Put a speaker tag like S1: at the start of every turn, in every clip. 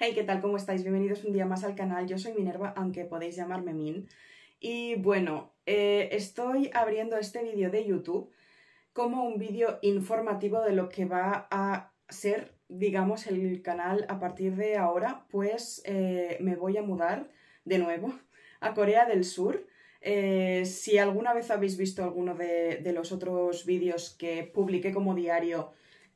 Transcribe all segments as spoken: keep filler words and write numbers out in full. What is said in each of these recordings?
S1: Hey, ¿qué tal? ¿Cómo estáis? Bienvenidos un día más al canal. Yo soy Minerva, aunque podéis llamarme Min. Y bueno, eh, estoy abriendo este vídeo de YouTube como un vídeo informativo de lo que va a ser, digamos, el canal a partir de ahora. Pues eh, me voy a mudar de nuevo a Corea del Sur. Eh, si alguna vez habéis visto alguno de, de los otros vídeos que publiqué como diario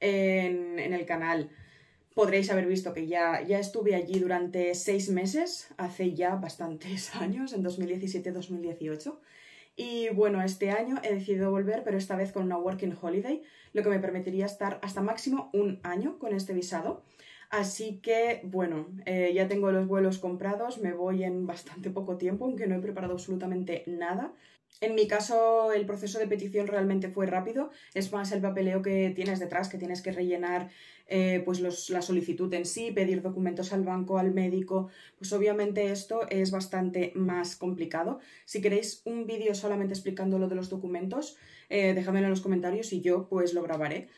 S1: en, en el canal, podréis haber visto que ya, ya estuve allí durante seis meses, hace ya bastantes años, en dos mil diecisiete dos mil dieciocho. Y bueno, este año he decidido volver, pero esta vez con una Working Holiday, lo que me permitiría estar hasta máximo un año con este visado. Así que, bueno, eh, ya tengo los vuelos comprados, me voy en bastante poco tiempo, aunque no he preparado absolutamente nada. En mi caso, el proceso de petición realmente fue rápido, es más el papeleo que tienes detrás, que tienes que rellenar eh, pues los, la solicitud en sí, pedir documentos al banco, al médico, pues obviamente esto es bastante más complicado. Si queréis un vídeo solamente explicando lo de los documentos, eh, dejadmelo en los comentarios y yo pues lo grabaré.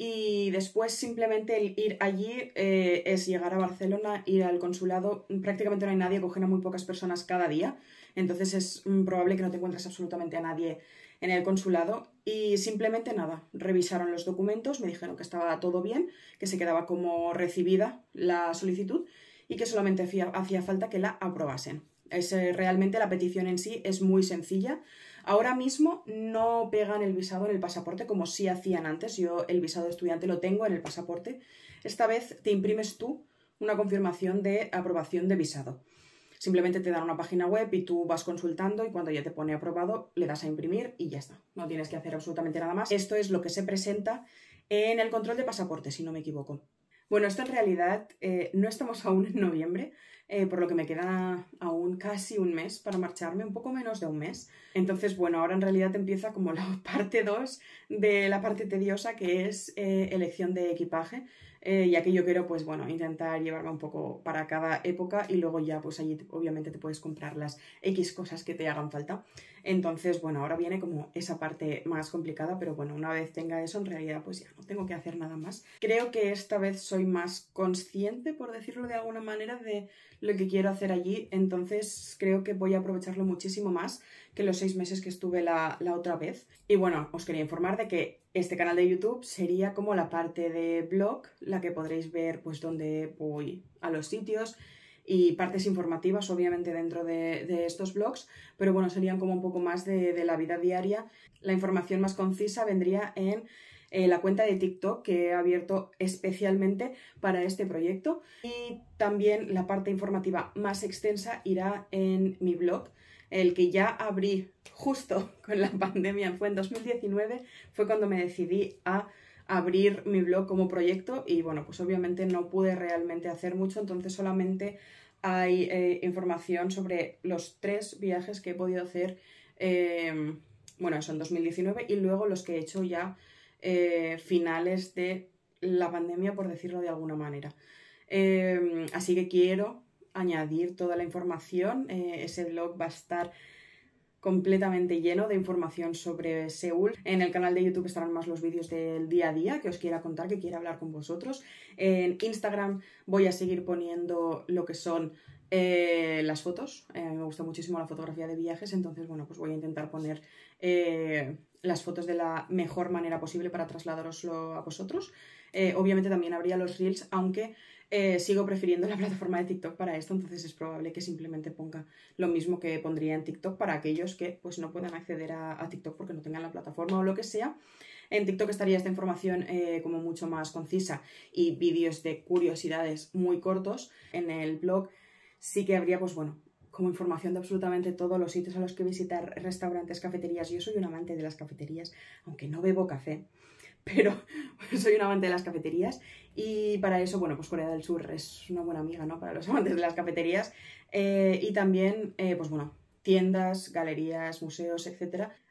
S1: Y después simplemente el ir allí eh, es llegar a Barcelona, ir al consulado, prácticamente no hay nadie, cogen a muy pocas personas cada día, entonces es mm, probable que no te encuentres absolutamente a nadie en el consulado y simplemente nada, revisaron los documentos, me dijeron que estaba todo bien, que se quedaba como recibida la solicitud y que solamente hacía, hacía falta que la aprobasen. Es, eh, realmente la petición en sí es muy sencilla. Ahora mismo no pegan el visado en el pasaporte como sí hacían antes. Yo el visado de estudiante lo tengo en el pasaporte. Esta vez te imprimes tú una confirmación de aprobación de visado. Simplemente te dan una página web y tú vas consultando y cuando ya te pone aprobado le das a imprimir y ya está. No tienes que hacer absolutamente nada más. Esto es lo que se presenta en el control de pasaporte, si no me equivoco. Bueno, esto en realidad eh, no estamos aún en noviembre, eh, por lo que me queda aún casi un mes para marcharme, un poco menos de un mes. Entonces, bueno, ahora en realidad empieza como la parte dos de la parte tediosa, que es eh, elección de equipaje, eh, ya que yo quiero, pues bueno, intentar llevarme un poco para cada época y luego ya, pues allí obviamente te puedes comprar las X cosas que te hagan falta. Entonces, bueno, ahora viene como esa parte más complicada, pero bueno, una vez tenga eso, en realidad pues ya no tengo que hacer nada más. Creo que esta vez soy más consciente, por decirlo de alguna manera, de lo que quiero hacer allí, entonces creo que voy a aprovecharlo muchísimo más que los seis meses que estuve la, la otra vez. Y bueno, os quería informar de que este canal de YouTube sería como la parte de blog, la que podréis ver pues donde voy a los sitios, y partes informativas obviamente dentro de, de estos blogs, pero bueno, serían como un poco más de, de la vida diaria. La información más concisa vendría en eh, la cuenta de TikTok que he abierto especialmente para este proyecto, y también la parte informativa más extensa irá en mi blog, el que ya abrí justo con la pandemia, fue en dos mil diecinueve, fue cuando me decidí a abrir mi blog como proyecto y bueno, pues obviamente no pude realmente hacer mucho, entonces solamente hay eh, información sobre los tres viajes que he podido hacer, eh, bueno, eso en dos mil diecinueve, y luego los que he hecho ya eh, finales de la pandemia, por decirlo de alguna manera. Eh, así que quiero añadir toda la información, eh, ese blog va a estar completamente lleno de información sobre Seúl. En el canal de YouTube estarán más los vídeos del día a día que os quiera contar, que quiera hablar con vosotros. En Instagram voy a seguir poniendo lo que son eh, las fotos. Eh, me gusta muchísimo la fotografía de viajes, entonces bueno, pues voy a intentar poner eh, las fotos de la mejor manera posible para trasladároslo a vosotros. Eh, obviamente también habría los Reels, aunque eh, sigo prefiriendo la plataforma de TikTok para esto, entonces es probable que simplemente ponga lo mismo que pondría en TikTok para aquellos que pues no puedan acceder a, a TikTok porque no tengan la plataforma o lo que sea. En TikTok estaría esta información eh, como mucho más concisa y vídeos de curiosidades muy cortos. En el blog sí que habría, pues bueno, como información de absolutamente todos los sitios a los que visitar, restaurantes, cafeterías. Yo soy un amante de las cafeterías, aunque no bebo café, pero soy un amante de las cafeterías y para eso, bueno, pues Corea del Sur es una buena amiga, ¿no? Para los amantes de las cafeterías, eh, y también, eh, pues bueno, tiendas, galerías, museos, etcétera.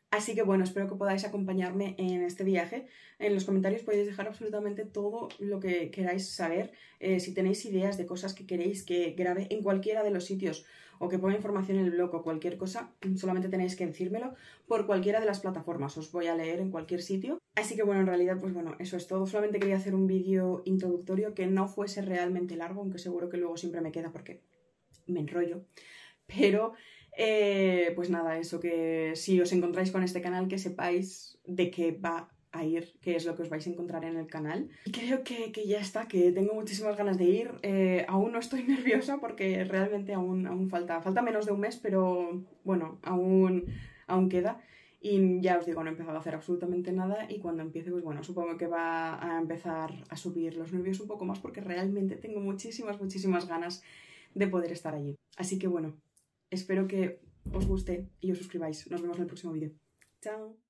S1: Así que bueno, espero que podáis acompañarme en este viaje. En los comentarios podéis dejar absolutamente todo lo que queráis saber. Eh, si tenéis ideas de cosas que queréis que grabe en cualquiera de los sitios o que ponga información en el blog o cualquier cosa, solamente tenéis que decírmelo por cualquiera de las plataformas. Os voy a leer en cualquier sitio. Así que bueno, en realidad, pues bueno, eso es todo. Solamente quería hacer un vídeo introductorio que no fuese realmente largo, aunque seguro que luego siempre me queda porque me enrollo. Pero... Eh, pues nada, eso, que si os encontráis con este canal, que sepáis de qué va a ir, qué es lo que os vais a encontrar en el canal. Y creo que, que ya está, que tengo muchísimas ganas de ir. Eh, aún no estoy nerviosa porque realmente aún, aún falta, falta menos de un mes, pero bueno, aún, aún queda. Y ya os digo, no he empezado a hacer absolutamente nada y cuando empiece, pues bueno, supongo que va a empezar a subir los nervios un poco más porque realmente tengo muchísimas, muchísimas ganas de poder estar allí. Así que bueno, espero que os guste y os suscribáis. Nos vemos en el próximo vídeo. ¡Chao!